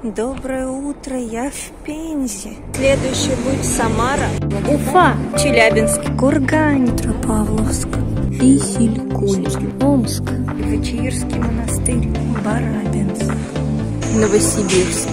Доброе утро, я в Пензе. Следующий будет Самара, Уфа, Челябинск, Курган, Петропавловск, Исилькуль, Омск, Новочаирский монастырь, Барабинск, Новосибирск.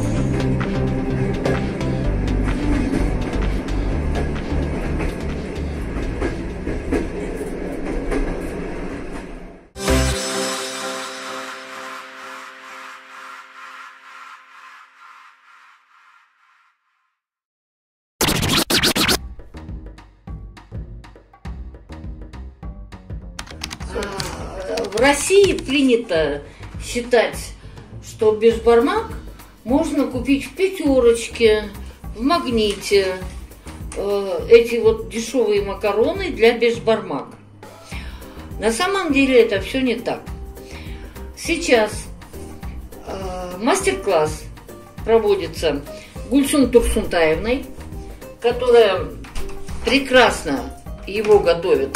В России принято считать, что бешбармак можно купить в Пятерочке, в Магните. Эти вот дешевые макароны для бешбармака. На самом деле это все не так. Сейчас мастер-класс проводится Гульсум Турсунтаевной, которая прекрасно его готовит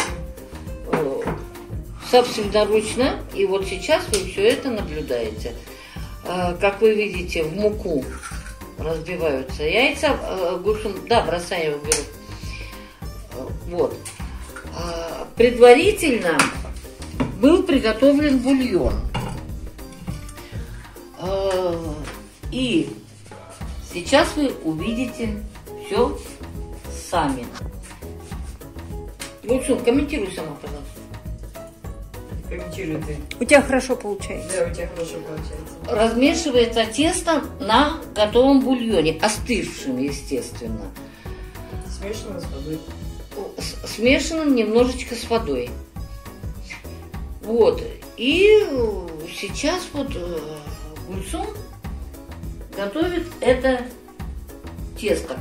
собственноручно, и вот сейчас вы все это наблюдаете. Как вы видите, в муку разбиваются яйца. Гульсум, да, бросаю его, беру. Вот. Предварительно был приготовлен бульон. И сейчас вы увидите все сами. Гульсум, комментируй сама, пожалуйста. Комментируй ты. У тебя хорошо получается. Да, у тебя хорошо получается. Размешивается тесто на готовом бульоне, остывшем, естественно. Смешано с водой. Смешанным немножечко с водой. Вот. И сейчас вот Гульсум готовит это тесто.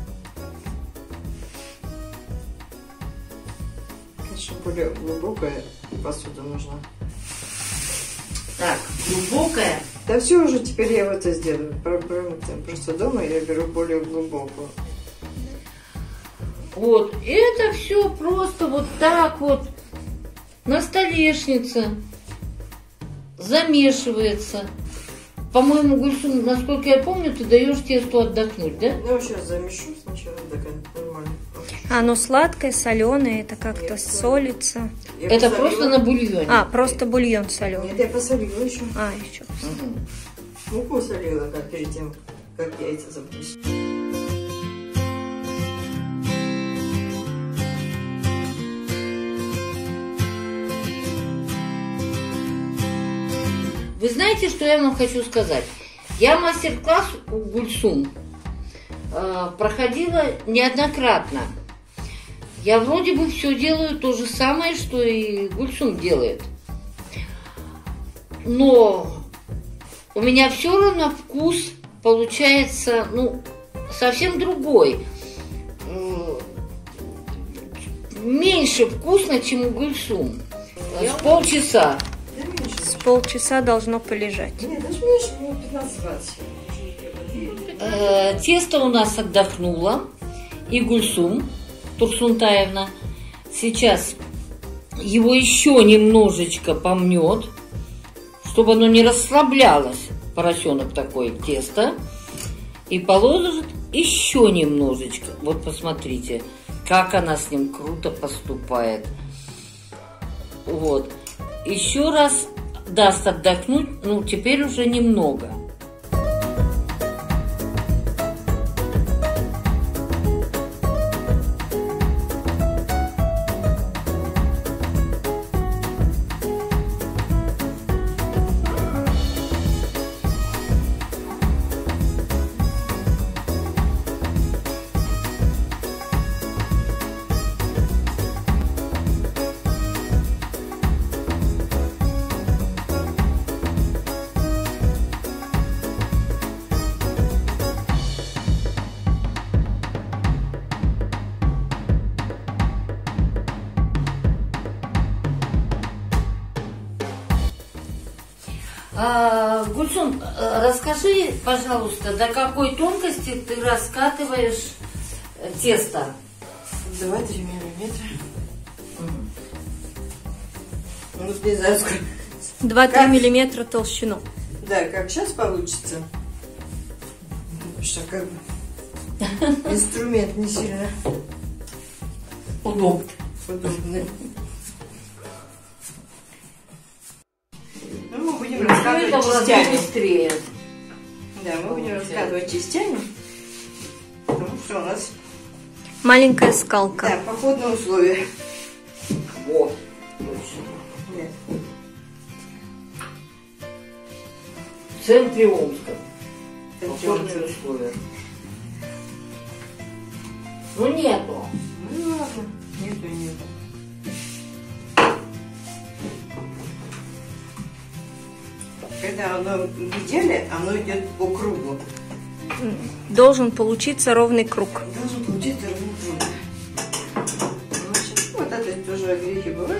Конечно, более глубокая посуда нужна. Так, глубокая. Да все уже, теперь я вот это сделаю. Просто дома я беру более глубокую. Вот. Это все просто вот так вот на столешнице замешивается. По-моему, Гульсум, насколько я помню, ты даешь тесту отдохнуть, да? Ну, сейчас замешу сначала, так нормально. Оно сладкое, соленое, это как-то солится. Я Это посолила. просто на бульоне. А, просто бульон соленый. Нет, я посолила еще. А, еще. Муку солила, как перед тем, как яйца запустить. Вы знаете, что я вам хочу сказать? Я мастер-класс у Гульсум проходила неоднократно. Я вроде бы все делаю то же самое, что и Гульсум делает. Но у меня все равно вкус получается, ну, совсем другой. Меньше вкусно, чем у Гульсум. С полчаса. С полчаса должно полежать. Нет, даже меньше, 15-20. Тесто у нас отдохнуло. И Гульсум Турсунтаевна сейчас его еще немножечко помнет, чтобы оно не расслаблялось, поросенок такой, тесто, и положит еще немножечко. Вот посмотрите, как она с ним круто поступает. Вот. Еще раз даст отдохнуть, ну, теперь уже немного. Гульсум, расскажи, пожалуйста, до какой тонкости ты раскатываешь тесто? 2-3 миллиметра. Ну, не знаю, сколько. 2-3 миллиметра толщину. Да, как сейчас получится. что как бы инструмент не сильно удобный. Ну, мы будем раскладывать частями. Быстрее. Да, мы будем раскладывать частями, потому что у нас Маленькая скалка. да, походные условия. Вот. Нет. В центре Омска. Походные условия. Ну нету. Ну ладно, нету. Когда оно в идеале, оно идет по кругу. Должен получиться ровный круг. Должен получиться ровный круг. Значит, вот это тоже грехи бывают.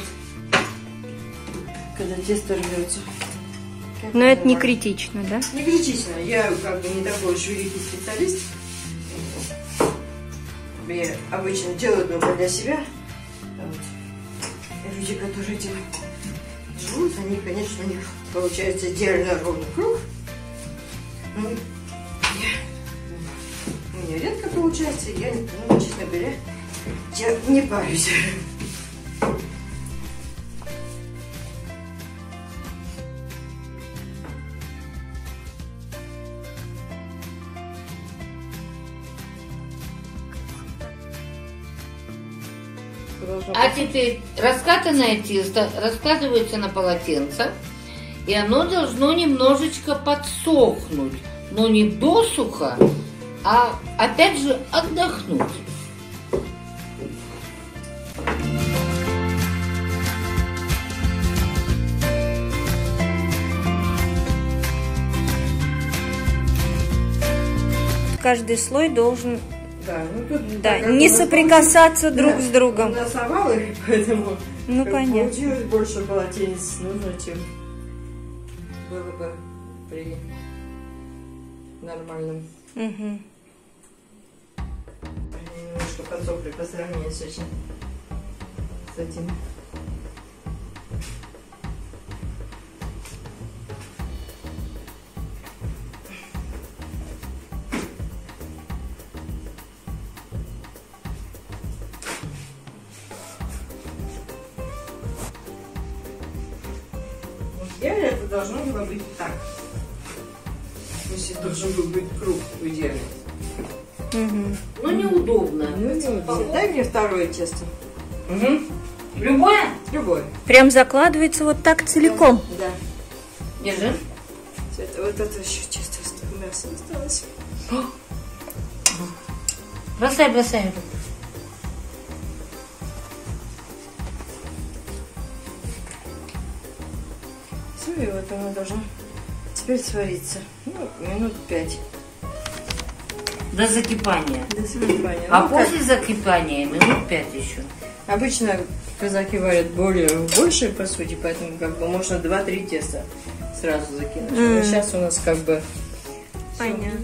Когда тесто рвется. Но это не критично, да? Не критично. Я как бы не такой уж великий специалист. Я обычно делаю только для себя. Вот. Люди, которые этим живут, они, конечно, у них получается идеально ровный круг. Ну, у меня редко получается, я, ну, честно говоря, я не парюсь. А теперь раскатанное тесто раскладывается на полотенце, и оно должно немножечко подсохнуть, но не досуха, а опять же отдохнуть. Каждый слой должен Да, ну тут не соприкасаться друг с другом. У нас овалы, поэтому Ну, понятно. получилось больше полотенец нужно, чем было бы при нормальном. Угу. Они немножко подсохли по сравнению с этим. В идеале это должно было быть так. То есть это должен был быть круг в идеале. Угу. Ну неудобно. Ну, не дай мне второе тесто. Угу. Любое? Любое. Прям закладывается вот так целиком. Да. Держи. Вот это еще чисто мясо осталось. Бросай, бросай. Все, и вот оно должно теперь свариться. Ну, минут 5. До закипания. До закипания. А Ну, после закипания минут 5 еще. обычно казахи варят более в большей посуде, поэтому как бы можно 2-3 теста сразу закинуть. Но сейчас у нас как бы... Понятно.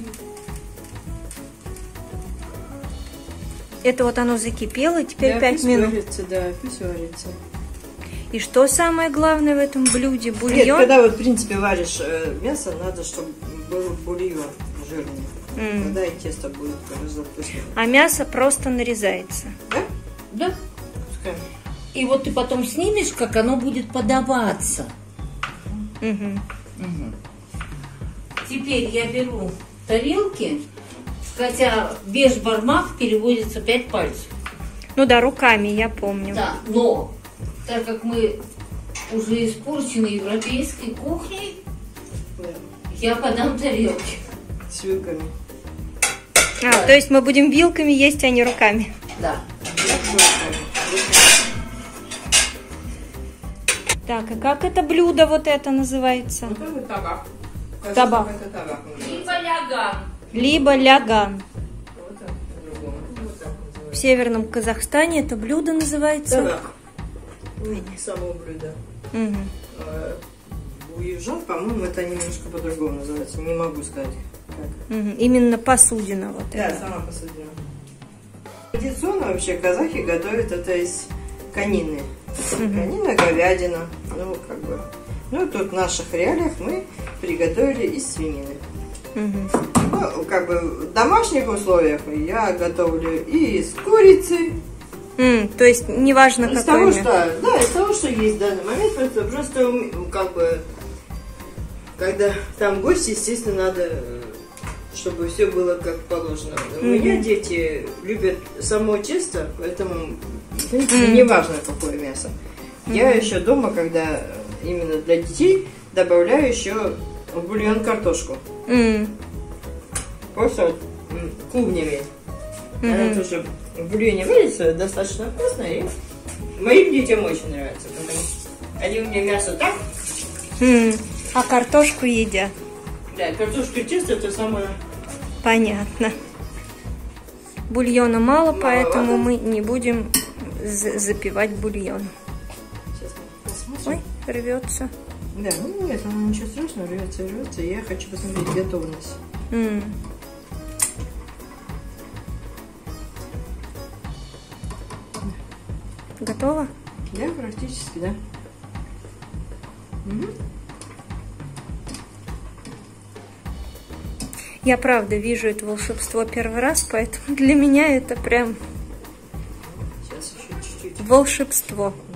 Это вот оно закипело, теперь Да, 5 пусть минут. варится, да, пусть варится. И что самое главное в этом блюде? Нет, Бульон? когда вот в принципе варишь мясо, надо, чтобы был бульон жирный. Тогда и тесто будет гораздо вкуснее. А мясо просто нарезается. Да? Да. Пускай. И вот ты потом снимешь, как оно будет подаваться. Угу. Теперь я беру тарелки, хотя бешбармак переводится 5 пальцев. Ну да, руками, я помню. Да, но так как мы уже испорчены европейской кухней, Да. я подам тарелки. С вилками. А, то есть мы будем вилками есть, а не руками. Да. Так, а как это блюдо вот это называется? Вот это табак. Табак. Это табак. Либо ляган. Либо ляган. Вот так, по-другому. Вот так называется. В северном Казахстане это блюдо называется... Табак. Само блюдо. Мгм. У южан, по-моему, это немножко по-другому называется. Не могу сказать, как. Мгм. Именно посудина вот Да, эта. сама посудина. Традиционно вообще казахи готовят это из конины. Конина, говядина. Ну, как бы. Ну, тут в наших реалиях мы приготовили из свинины. Мгм. Ну, как бы в домашних условиях я готовлю и с курицей. То есть неважно Из какое того, мясо. что, да, из того, что есть в данный момент, просто как бы, когда там гость, естественно, надо, чтобы все было как положено. У меня дети любят само тесто, поэтому, в принципе, не важно, какое мясо. Я еще дома, когда именно для детей, добавляю еще в бульон картошку. Просто вот, клубнями. Она тоже в бульоне варится достаточно вкусно, и моим детям очень нравится, потому что они у меня мясо так. А картошку едят. Да, картошка и тесто это самое. Понятно. Бульона мало, поэтому мы не будем запивать бульон. Сейчас посмотрим. Ой, рвется. Да, ну нет, ну ничего страшного, рвется. Я хочу посмотреть готовность. Готово? Да, практически, да. Я правда вижу это волшебство первый раз, поэтому для меня это прям Сейчас еще чуть-чуть. волшебство.